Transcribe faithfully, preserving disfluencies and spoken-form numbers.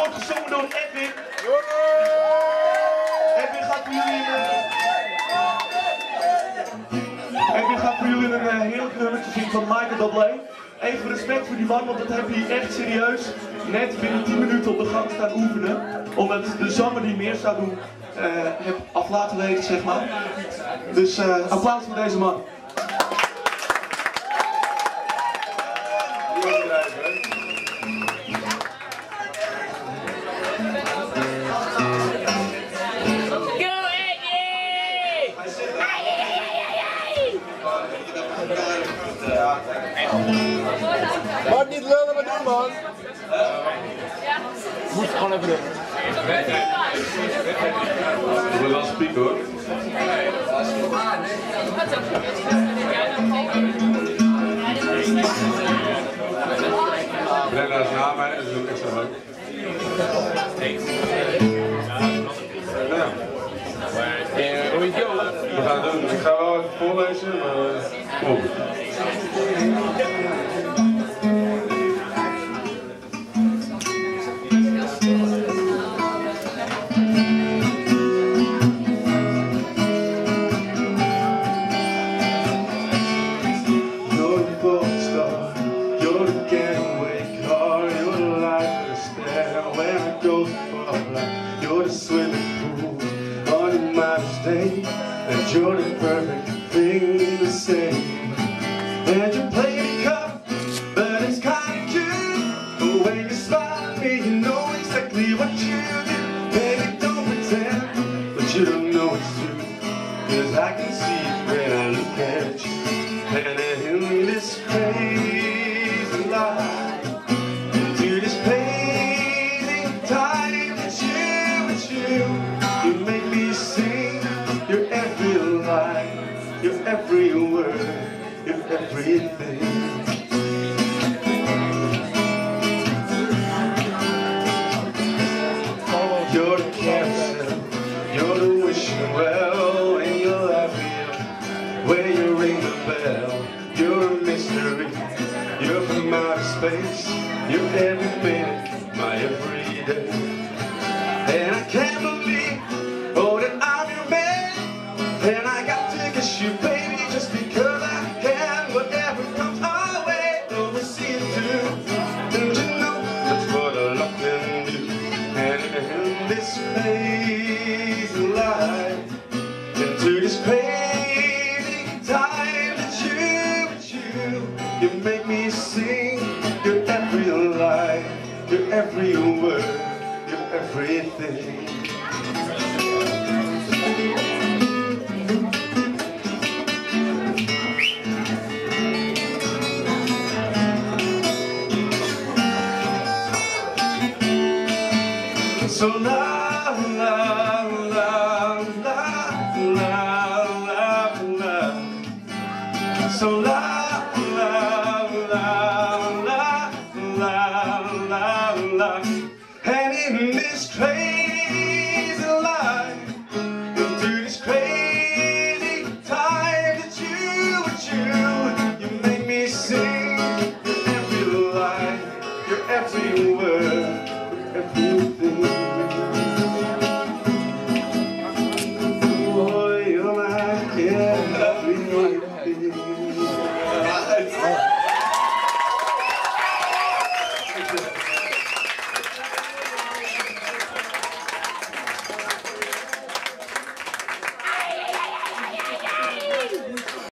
wordt gezongen door Edwin. Edwin gaat voor jullie een, uh... Edwin gaat voor jullie een uh, heerlijk nummertje zien van Michael Bublé. Even respect voor die man, want dat heb je echt serieus net binnen tien minuten op de gang staan oefenen. Omdat de zanger die meer zou doen, uh, heb af laten weten, zeg maar. Dus uh, applaus voor deze man. Maar niet lullen, maar doen man. Moet gewoon even doen. Ik wil wel spieken hoor. Brenda is na mij, dat is ook extra leuk. Ja. We gaan het doen. Ik ga wel even voorlezen, maar kom op. And you're the perfect thing to say. And you play the cup, but it's kinda cute. The way you smile at me, you know exactly what you do. Baby, don't pretend, but you don't know it's true. Cause I can see it when I look at you. And in this crazy life, into this crazy time, it's you, it's you. You make me sing. You're every line, you're every word, you're everything. You're the cancer, you're the wishing well, and you're happy when you ring the bell. You're a mystery, you're from outer space, you're every minute, my everyday. And I can't believe, oh, that I'm your man. And I got to kiss you, baby, just because I can. Whatever comes our way, oh, we'll see it through. And you know that's what a love can do. And in this crazy life, into this crazy time, it's you, it's you. You make me sing. You're every line, you're every word, you're everything. So la la la la la la la. So la la la la la la la. And in this crazy